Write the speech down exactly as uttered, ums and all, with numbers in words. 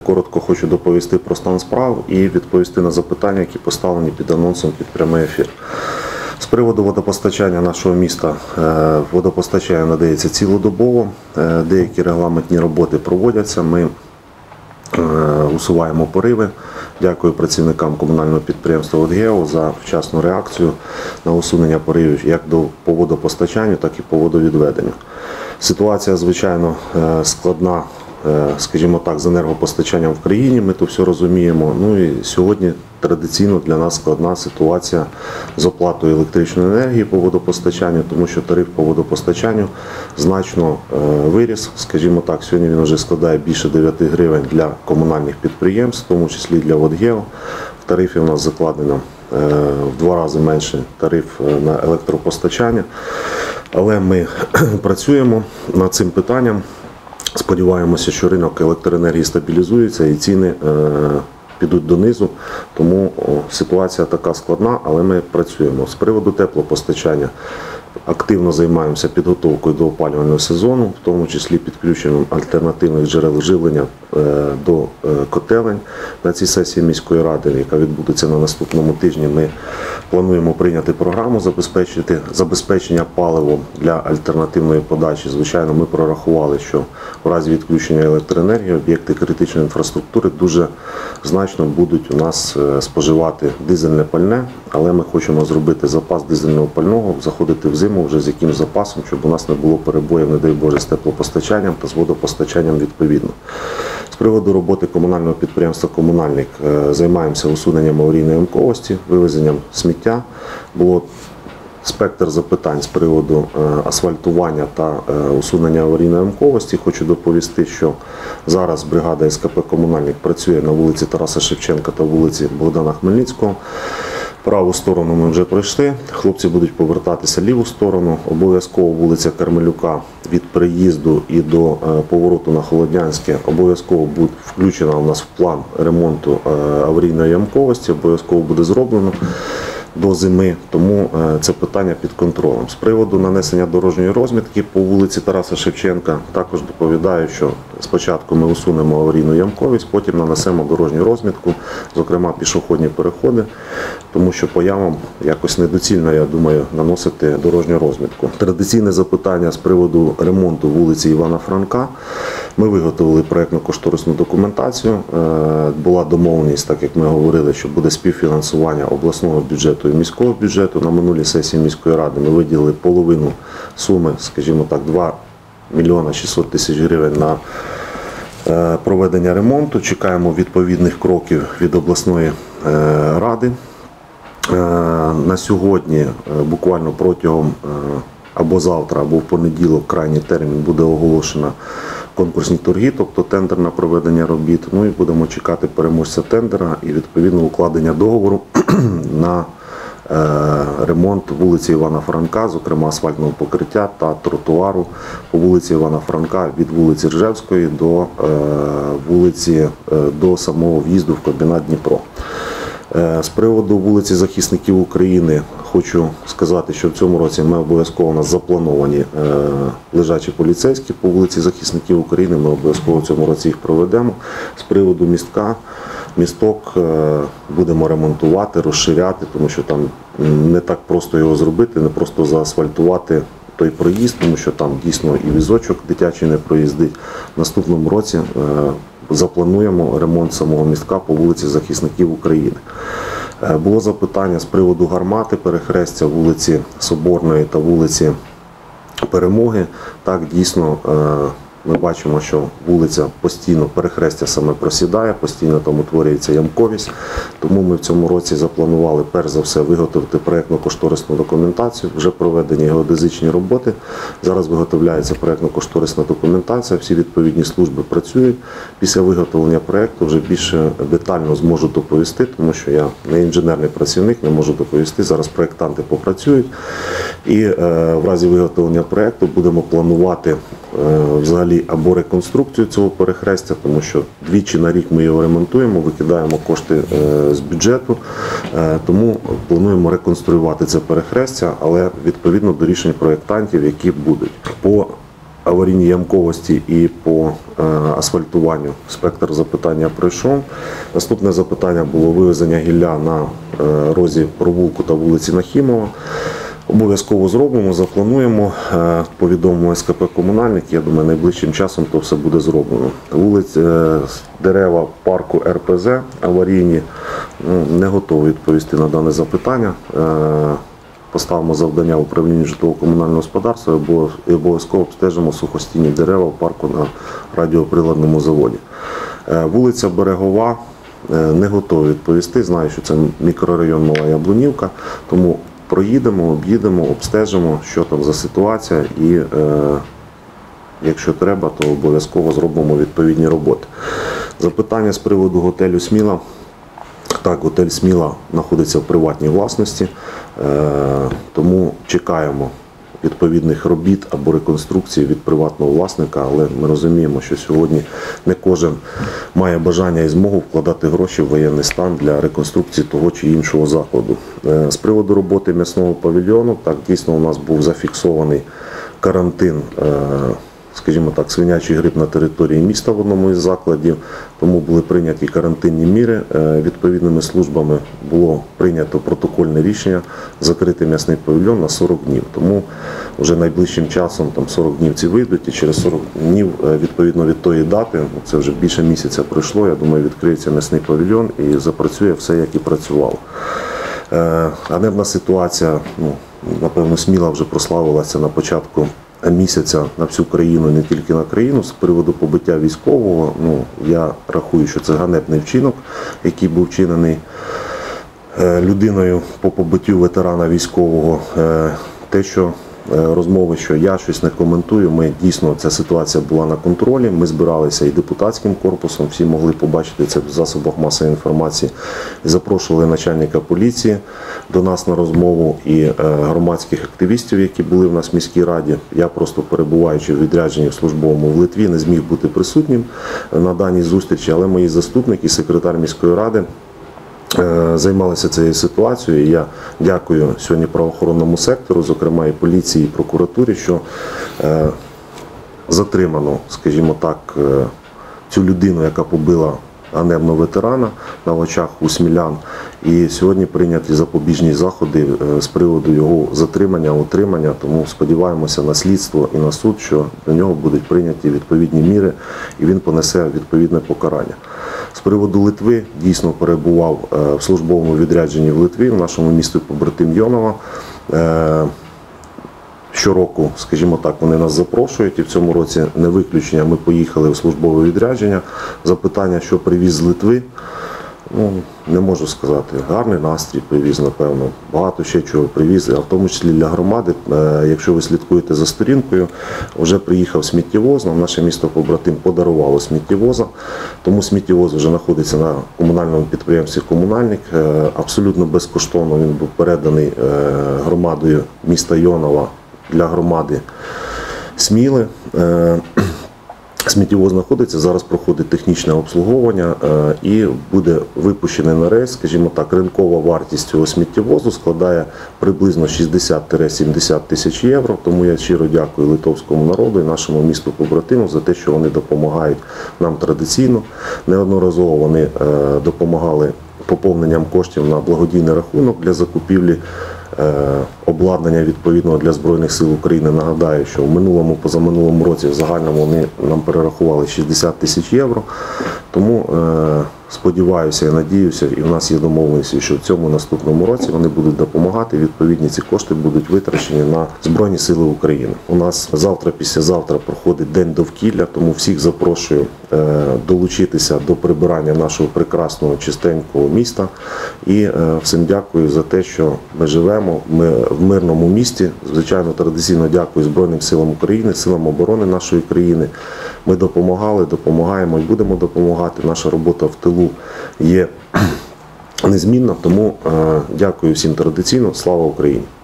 Коротко хочу доповісти про стан справ і відповісти на запитання, які поставлені під анонсом під прямий ефір. З приводу водопостачання нашого міста, водопостачання надається цілодобово, деякі регламентні роботи проводяться, ми усуваємо пориви. Дякую працівникам комунального підприємства «ОДГЕО» за вчасну реакцію на усунення поривів як по водопостачанню, так і по водовідведенню. Ситуація, звичайно, складна, скажімо так, з енергопостачанням в країні, ми то все розуміємо. Ну і сьогодні традиційно для нас складна ситуація з оплатою електричної енергії по водопостачанню, тому що тариф по водопостачанню значно виріс. Скажімо так, сьогодні він вже складає більше дев'яти гривень для комунальних підприємств, в тому числі для ОДГЕО. В тарифі у нас закладено в два рази менше тариф на електропостачання. Але ми працюємо над цим питанням. Сподіваємося, що ринок електроенергії стабілізується і ціни підуть донизу, тому ситуація така складна, але ми працюємо. З приводу теплопостачання активно займаємося підготовкою до опалювального сезону, в тому числі підключенням альтернативних джерел живлення до котелень. На цій сесії міської ради, яка відбудеться на наступному тижні, ми плануємо прийняти програму забезпечити, забезпечення паливом для альтернативної подачі. Звичайно, ми прорахували, що в разі відключення електроенергії об'єкти критичної інфраструктури дуже значно будуть у нас споживати дизельне пальне, але ми хочемо зробити запас дизельного пального, заходити в зиму вже з якимсь запасом, щоб у нас не було перебоїв, не дай Боже, з теплопостачанням та з водопостачанням відповідно. З приводу роботи комунального підприємства «Комунальник» займаємося усуненням аварійної ямковості, вивезенням сміття. Було спектр запитань з приводу асфальтування та усунення аварійної ямковості. Хочу доповісти, що зараз бригада ес ка пе «Комунальник» працює на вулиці Тараса Шевченка та вулиці Богдана Хмельницького. Праву сторону ми вже пройшли, хлопці будуть повертатися ліву сторону. Обов'язково вулиця Кармелюка від приїзду і до повороту на Холоднянське обов'язково буде включена у нас в план ремонту аварійної ямковості, обов'язково буде зроблено до зими, тому це питання під контролем. З приводу нанесення дорожньої розмітки по вулиці Тараса Шевченка також доповідаю, що спочатку ми усунемо аварійну ямковість, потім нанесемо дорожню розмітку, зокрема пішохідні переходи, тому що по ямам якось недоцільно, я думаю, наносити дорожню розмітку. Традиційне запитання з приводу ремонту вулиці Івана Франка. Ми виготовили проєктно-кошторисну документацію. Була домовленість, так як ми говорили, що буде співфінансування обласного бюджету і міського бюджету. На минулій сесії міської ради ми виділили половину суми, скажімо так, два мільйони шістсот тисяч гривень на проведення ремонту. Чекаємо відповідних кроків від обласної ради. На сьогодні, буквально протягом або завтра, або в понеділок, крайній термін, буде оголошено конкурсні торги, тобто тендер на проведення робіт. Ну і будемо чекати переможця тендера і відповідно укладення договору на ремонт вулиці Івана Франка, зокрема асфальтного покриття та тротуару по вулиці Івана Франка від вулиці Ржевської до вулиці, до самого в'їзду в комбінат Дніпро. З приводу вулиці Захисників України хочу сказати, що в цьому році ми обов'язково у нас заплановані лежачі поліцейські по вулиці Захисників України, ми обов'язково в цьому році їх проведемо. З приводу містка, місток будемо ремонтувати, розширяти, тому що там не так просто його зробити, не просто заасфальтувати той проїзд, тому що там дійсно і візочок дитячий не проїздить. В наступному році заплануємо ремонт самого містка по вулиці Захисників України. Було запитання з приводу гармати, перехрестя вулиці Соборної та вулиці Перемоги. Так, дійсно, ми бачимо, що вулиця постійно, перехрестя саме просідає, постійно там утворюється ямковість. Тому ми в цьому році запланували, перш за все, виготовити проєктно-кошторисну документацію, вже проведені геодезичні роботи. Зараз виготовляється проєктно-кошторисна документація, всі відповідні служби працюють. Після виготовлення проєкту вже більше детально зможу доповісти, тому що я не інженерний працівник, не можу доповісти. Зараз проєктанти попрацюють. І е, в разі виготовлення проєкту будемо планувати е, взагалі або реконструкцію цього перехрестя, тому що двічі на рік ми його ремонтуємо, викидаємо кошти з бюджету, тому плануємо реконструювати це перехрестя, але відповідно до рішень проєктантів, які будуть. По аварійній ямковості і по е, асфальтуванню спектр запитання пройшов. Наступне запитання було вивезення гілля на е, розі провулку та вулиці Нахімова. Обов'язково зробимо, заплануємо, е, повідомимо ес ка пе «Комунальник». Я думаю, найближчим часом то все буде зроблено. Вулиць, е, дерева парку ер пе зет аварійні, ну, не готові відповісти на дане запитання. Е, Поставимо завдання управління житлово-комунального господарства і обов'язково обстежимо сухостійні дерева в парку на радіоприладному заводі. Е, Вулиця Берегова, е, не готові відповісти. Знаю, що це мікрорайон Мала Яблунівка, тому проїдемо, об'їдемо, обстежимо, що там за ситуація, і е, якщо треба, то обов'язково зробимо відповідні роботи. Запитання з приводу готелю «Сміла». Так, готель «Сміла» знаходиться в приватній власності, е, тому чекаємо відповідних робіт або реконструкції від приватного власника, але ми розуміємо, що сьогодні не кожен має бажання і змогу вкладати гроші в воєнний стан для реконструкції того чи іншого закладу. Е, з приводу роботи м'ясного павільйону, так, дійсно у нас був зафіксований карантин, е, скажімо так, свинячий грип на території міста в одному із закладів, тому були прийняті карантинні міри. Відповідними службами було прийнято протокольне рішення закрити м'ясний павільйон на сорок днів. Тому вже найближчим часом там сорок днів ці вийдуть, і через сорок днів, відповідно від тої дати, це вже більше місяця пройшло, я думаю, відкриється м'ясний павільйон і запрацює все, як і працювало. Ганебна ситуація, ну, напевно, Сміла вже прославилася на початку місяця на всю країну, не тільки на країну. З приводу побиття військового, ну, я рахую, що це ганебний вчинок, який був вчинений людиною по побиттю ветерана військового. Те, що розмови, що я щось не коментую, ми дійсно, ця ситуація була на контролі, ми збиралися і депутатським корпусом, всі могли побачити це в засобах масової інформації, запрошували начальника поліції до нас на розмову і громадських активістів, які були в нас в міській раді. Я просто, перебуваючи в відрядженні в службовому в Литві, не зміг бути присутнім на даній зустрічі, але мої заступники, секретар міської ради займалися цією ситуацією. Я дякую сьогодні правоохоронному сектору, зокрема і поліції, і прокуратурі, що е, затримано, скажімо так, е, цю людину, яка побила ганебно ветерана на очах у смілян. І сьогодні прийняті запобіжні заходи е, з приводу його затримання, утримання. Тому сподіваємося на слідство і на суд, що до нього будуть прийняті відповідні міри і він понесе відповідне покарання. З приводу Литви, дійсно перебував в службовому відрядженні в Литві, в нашому місті побратим Йонова. Щороку, скажімо так, вони нас запрошують, і в цьому році не виключення, ми поїхали в службове відрядження. Запитання, що привіз з Литви, ну, не можу сказати. Гарний настрій привіз, напевно. Багато ще чого привіз, а в тому числі для громади. Якщо ви слідкуєте за сторінкою, вже приїхав сміттєвоз, нам наше місто побратим подарувало сміттєвоза, тому сміттєвоз вже знаходиться на комунальному підприємстві «Комунальник». Абсолютно безкоштовно він був переданий громадою міста Йонова для громади Сміли. Сміттєвоз знаходиться, зараз проходить технічне обслуговування і буде випущений на рейс. Скажімо так, ринкова вартість цього сміттєвозу складає приблизно шістдесят - сімдесят тисяч євро. Тому я щиро дякую литовському народу і нашому місту побратиму за те, що вони допомагають нам традиційно. Неодноразово вони допомагали поповненням коштів на благодійний рахунок для закупівлі обладнання відповідного для Збройних сил України. Нагадаю, що в минулому, позаминулому році в загальному вони нам перерахували шістдесят тисяч євро. Тому е, сподіваюся і надіюся, і в нас є домовленість, що в цьому наступному році вони будуть допомагати. Відповідні ці кошти будуть витрачені на Збройні сили України. У нас завтра, післязавтра проходить День довкілля, тому всіх запрошую е, долучитися до прибирання нашого прекрасного, чистенького міста. І е, всім дякую за те, що ми живемо ми в мирному місті. Звичайно, традиційно дякую Збройним силам України, силам оборони нашої країни. Ми допомагали, допомагаємо і будемо допомагати. Наша робота в тилу є незмінна, тому е, дякую всім традиційно. Слава Україні!